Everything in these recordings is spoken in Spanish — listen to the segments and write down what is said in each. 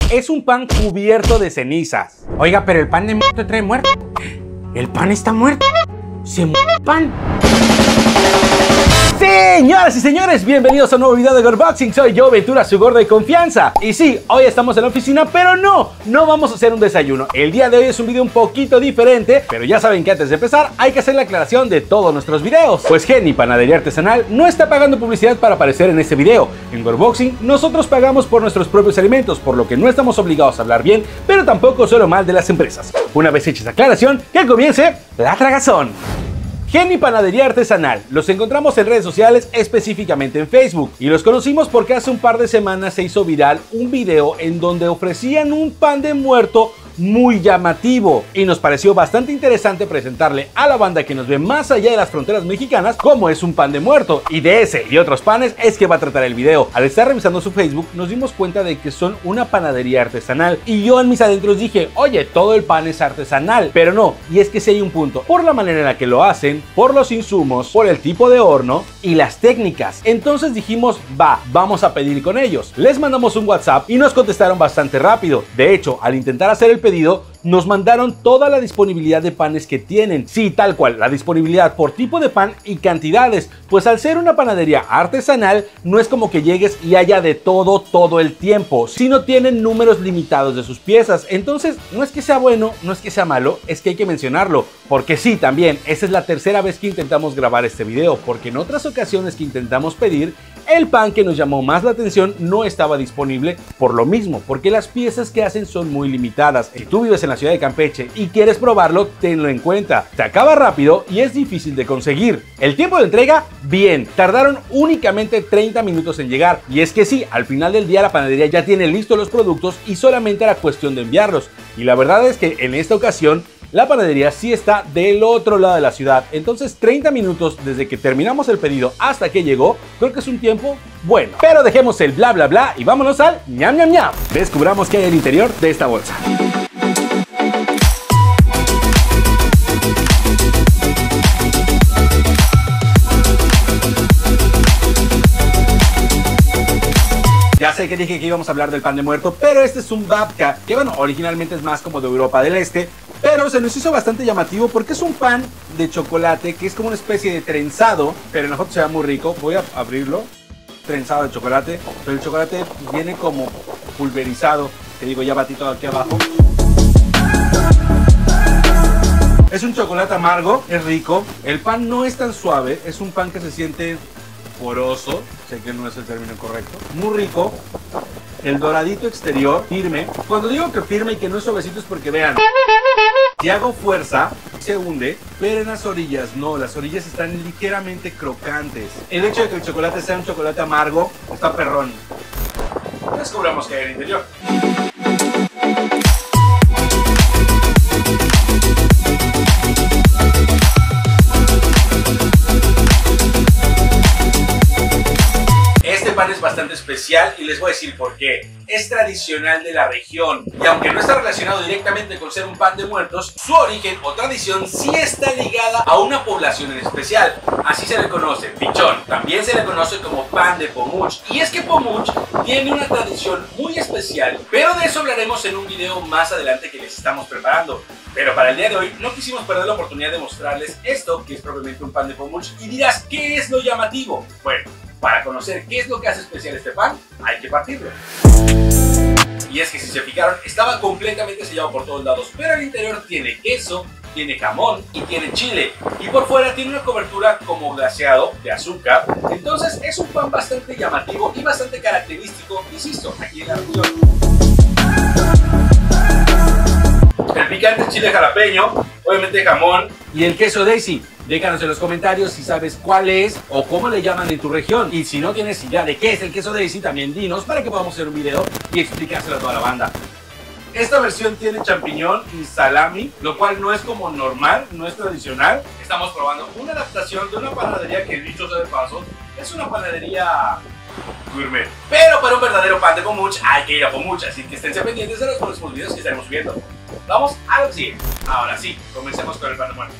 es un pan cubierto de cenizas. Oiga, pero el pan de muerto trae muerto. El pan está muerto. Se muere el pan. Señoras y señores, bienvenidos a un nuevo video de Gorboxing. Soy yo, Ventura, su gordo de confianza. Y sí, hoy estamos en la oficina, pero no vamos a hacer un desayuno. El día de hoy es un video un poquito diferente, pero ya saben que antes de empezar hay que hacer la aclaración de todos nuestros videos. Pues Geni Panadería Artesanal no está pagando publicidad para aparecer en este video. En Gorboxing nosotros pagamos por nuestros propios alimentos, por lo que no estamos obligados a hablar bien, pero tampoco solo mal de las empresas. Una vez hecha esa aclaración, que comience la tragazón. Geni Panadería Artesanal. Los encontramos en redes sociales, específicamente en Facebook, y los conocimos porque hace un par de semanas se hizo viral un video en donde ofrecían un pan de muerto muy llamativo, y nos pareció bastante interesante presentarle a la banda que nos ve más allá de las fronteras mexicanas cómo es un pan de muerto, y de ese y otros panes es que va a tratar el video. Al estar revisando su Facebook nos dimos cuenta de que son una panadería artesanal, y yo en mis adentros dije, oye, todo el pan es artesanal, pero no, y es que sí hay un punto, por la manera en la que lo hacen, por los insumos, por el tipo de horno y las técnicas. Entonces dijimos, vamos a pedir con ellos. Les mandamos un WhatsApp y nos contestaron bastante rápido. De hecho, al intentar hacer el pedido, nos mandaron toda la disponibilidad de panes que tienen. Sí, tal cual, la disponibilidad por tipo de pan y cantidades, pues al ser una panadería artesanal, no es como que llegues y haya de todo el tiempo, sino tienen números limitados de sus piezas. Entonces, no es que sea bueno, no es que sea malo, es que hay que mencionarlo, porque sí, también, esa es la tercera vez que intentamos grabar este video, porque en otras ocasiones que intentamos pedir, el pan que nos llamó más la atención no estaba disponible por lo mismo, porque las piezas que hacen son muy limitadas. Si tú vives en la ciudad de Campeche y quieres probarlo, tenlo en cuenta. Se acaba rápido y es difícil de conseguir. El tiempo de entrega, bien, tardaron únicamente 30 minutos en llegar. Y es que sí, al final del día la panadería ya tiene listos los productos y solamente era cuestión de enviarlos. Y la verdad es que en esta ocasión la panadería sí está del otro lado de la ciudad, entonces 30 minutos desde que terminamos el pedido hasta que llegó, creo que es un tiempo bueno. Pero dejemos el bla bla bla y vámonos al ñam ñam ñam. Descubramos qué hay en el interior de esta bolsa. Ya sé que dije que íbamos a hablar del pan de muerto, pero este es un babka, que bueno, originalmente es más como de Europa del Este, pero se nos hizo bastante llamativo porque es un pan de chocolate que es como una especie de trenzado, pero en la foto se ve muy rico. Voy a abrirlo, trenzado de chocolate, pero el chocolate viene como pulverizado, que digo, ya batí todo aquí abajo. Es un chocolate amargo, es rico, el pan no es tan suave, es un pan que se siente poroso, sé que no es el término correcto, muy rico, el doradito exterior, firme. Cuando digo que firme y que no es suavecito es porque vean, si hago fuerza, se hunde, pero en las orillas no, las orillas están ligeramente crocantes. El hecho de que el chocolate sea un chocolate amargo, está perrón. Descubramos qué hay en el interior. Pan es bastante especial y les voy a decir por qué. Es tradicional de la región y aunque no está relacionado directamente con ser un pan de muertos, su origen o tradición sí está ligada a una población en especial. Así se le conoce, pichón. También se le conoce como pan de Pomuch. Y es que Pomuch tiene una tradición muy especial, pero de eso hablaremos en un video más adelante que les estamos preparando. Pero para el día de hoy no quisimos perder la oportunidad de mostrarles esto, que es propiamente un pan de Pomuch. Y dirás, ¿qué es lo llamativo? Bueno, para conocer qué es lo que hace especial este pan, hay que partirlo. Y es que si se fijaron, estaba completamente sellado por todos lados, pero al interior tiene queso, tiene jamón y tiene chile. Y por fuera tiene una cobertura como glaseado de azúcar. Entonces es un pan bastante llamativo y bastante característico, insisto, aquí en la región. El picante chile jalapeño, obviamente jamón y el queso Daisy. Déjanos en los comentarios si sabes cuál es o cómo le llaman en tu región. Y si no tienes idea de qué es el queso Daisy, también dinos para que podamos hacer un video y explicárselo a toda la banda. Esta versión tiene champiñón y salami, lo cual no es como normal, no es tradicional. Estamos probando una adaptación de una panadería que, dicho sea de paso, es una panadería gourmet. Pero para un verdadero pan de Pomuch hay que ir a Pomuch, así que esténse pendientes de los próximos videos que estaremos subiendo. Vamos a lo que sigue. Ahora sí, comencemos con el pan de muerto.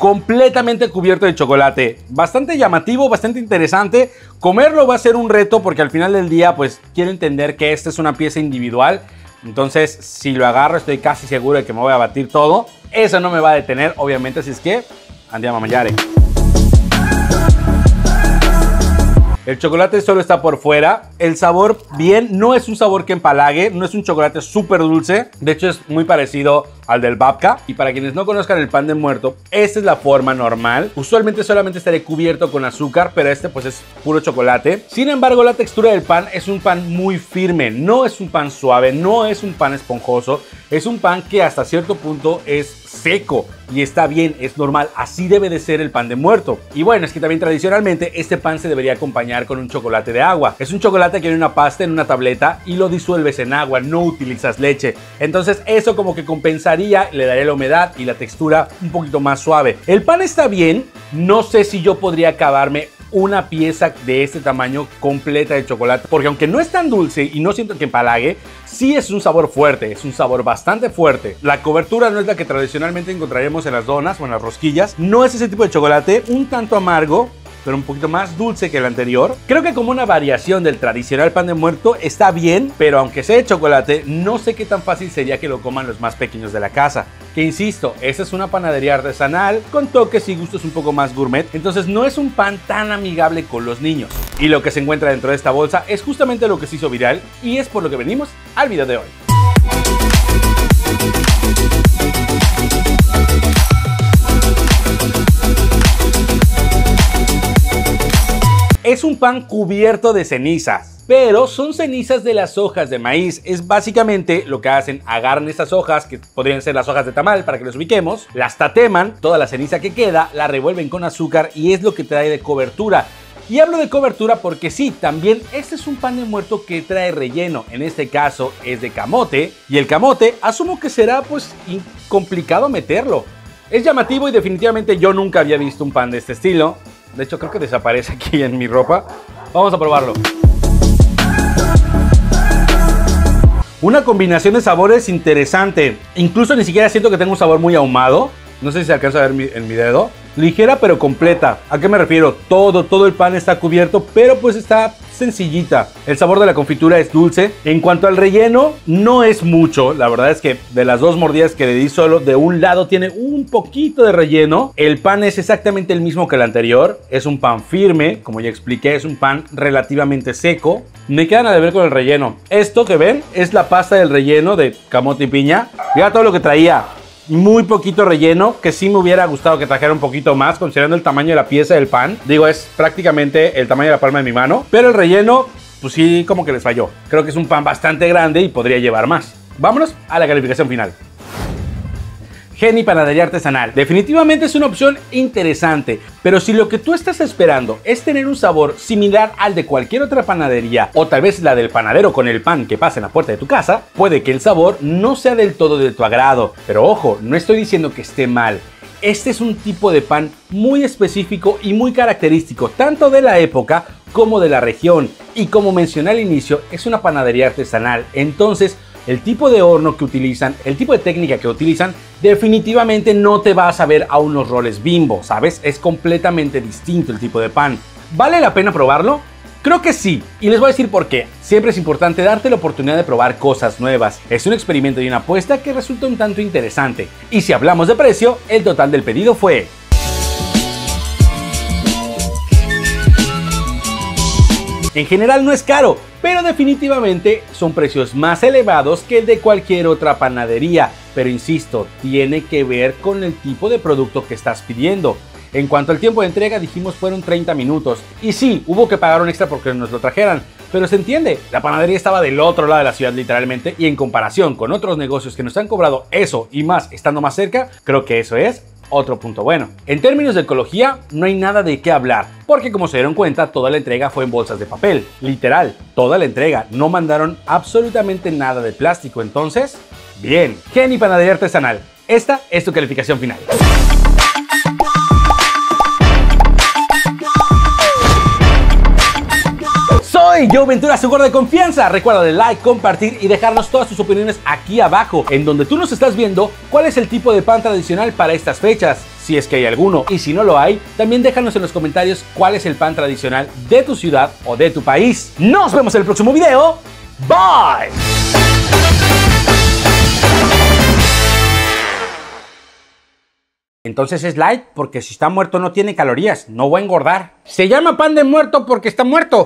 completamente cubierto de chocolate. Bastante llamativo, bastante interesante. Comerlo va a ser un reto porque al final del día pues quiero entender que esta es una pieza individual. Entonces si lo agarro estoy casi seguro de que me voy a batir todo. Eso no me va a detener obviamente, así es que andiamo a mangiare. El chocolate solo está por fuera. El sabor, bien, no es un sabor que empalague, no es un chocolate súper dulce. De hecho, es muy parecido al del babka. Y para quienes no conozcan el pan de muerto, esta es la forma normal. Usualmente solamente estaré cubierto con azúcar, pero este pues es puro chocolate. Sin embargo, la textura del pan es un pan muy firme. No es un pan suave, no es un pan esponjoso. Es un pan que hasta cierto punto es seco y está bien, es normal, así debe de ser el pan de muerto. Y bueno, es que también tradicionalmente este pan se debería acompañar con un chocolate de agua. Es un chocolate que viene en una pasta, en una tableta y lo disuelves en agua, no utilizas leche. Entonces eso como que compensaría, le daría la humedad y la textura un poquito más suave. El pan está bien, no sé si yo podría acabarme una pieza de este tamaño completa de chocolate, porque aunque no es tan dulce y no siento que empalague, sí es un sabor fuerte, es un sabor bastante fuerte. La cobertura no es la que tradicionalmente encontraríamos en las donas o en las rosquillas, no es ese tipo de chocolate, un tanto amargo, pero un poquito más dulce que el anterior. Creo que como una variación del tradicional pan de muerto está bien, pero aunque sea de chocolate, no sé qué tan fácil sería que lo coman los más pequeños de la casa. Que insisto, esta es una panadería artesanal con toques y gustos un poco más gourmet, entonces no es un pan tan amigable con los niños. Y lo que se encuentra dentro de esta bolsa es justamente lo que se hizo viral y es por lo que venimos al video de hoy. Es un pan cubierto de cenizas, pero son cenizas de las hojas de maíz. Es básicamente lo que hacen, agarran estas hojas, que podrían ser las hojas de tamal para que las ubiquemos, las tateman, toda la ceniza que queda, la revuelven con azúcar y es lo que trae de cobertura. Y hablo de cobertura porque sí, también este es un pan de muerto que trae relleno, en este caso es de camote, y el camote asumo que será pues complicado meterlo. Es llamativo y definitivamente yo nunca había visto un pan de este estilo. De hecho, creo que desaparece aquí en mi ropa. Vamos a probarlo. Una combinación de sabores interesante. Incluso ni siquiera siento que tenga un sabor muy ahumado. No sé si se alcanza a ver en mi dedo. Ligera pero completa. ¿A qué me refiero? Todo el pan está cubierto, pero pues está sencillita. El sabor de la confitura es dulce. En cuanto al relleno, no es mucho. La verdad es que de las dos mordidas que le di solo, de un lado tiene un poquito de relleno. El pan es exactamente el mismo que el anterior. Es un pan firme, como ya expliqué, es un pan relativamente seco. Me quedan a deber con el relleno. Esto que ven es la pasta del relleno de camote y piña. Mira todo lo que traía. Muy poquito relleno, que sí me hubiera gustado que trajera un poquito más, considerando el tamaño de la pieza del pan. Digo, es prácticamente el tamaño de la palma de mi mano, pero el relleno, pues sí, como que les falló. Creo que es un pan bastante grande y podría llevar más. Vámonos a la calificación final. Geni Panadería Artesanal. Definitivamente es una opción interesante, pero si lo que tú estás esperando es tener un sabor similar al de cualquier otra panadería, o tal vez la del panadero con el pan que pasa en la puerta de tu casa, puede que el sabor no sea del todo de tu agrado. Pero ojo, no estoy diciendo que esté mal. Este es un tipo de pan muy específico y muy característico, tanto de la época como de la región. Y como mencioné al inicio, es una panadería artesanal, entonces el tipo de horno que utilizan, el tipo de técnica que utilizan, definitivamente no te va a saber a unos roles Bimbo, ¿sabes? Es completamente distinto el tipo de pan. ¿Vale la pena probarlo? Creo que sí, y les voy a decir por qué. Siempre es importante darte la oportunidad de probar cosas nuevas. Es un experimento y una apuesta que resulta un tanto interesante. Y si hablamos de precio, el total del pedido fue... En general no es caro, pero definitivamente son precios más elevados que el de cualquier otra panadería. Pero insisto, tiene que ver con el tipo de producto que estás pidiendo. En cuanto al tiempo de entrega, dijimos fueron 30 minutos. Y sí, hubo que pagar un extra porque nos lo trajeran. Pero se entiende, la panadería estaba del otro lado de la ciudad literalmente. Y en comparación con otros negocios que nos han cobrado eso y más estando más cerca, creo que eso es otro punto bueno. En términos de ecología, no hay nada de qué hablar, porque como se dieron cuenta, toda la entrega fue en bolsas de papel. Literal, toda la entrega. No mandaron absolutamente nada de plástico. Entonces, bien. Geni Panadería Artesanal. Esta es tu calificación final. Soy Joe Ventura, su gordo de confianza. Recuerda de like, compartir y dejarnos todas tus opiniones aquí abajo, en donde tú nos estás viendo cuál es el tipo de pan tradicional para estas fechas. si es que hay alguno, y si no lo hay, también déjanos en los comentarios cuál es el pan tradicional de tu ciudad o de tu país. Nos vemos en el próximo video. Bye. Entonces es light porque si está muerto no tiene calorías, no va a engordar. Se llama pan de muerto porque está muerto.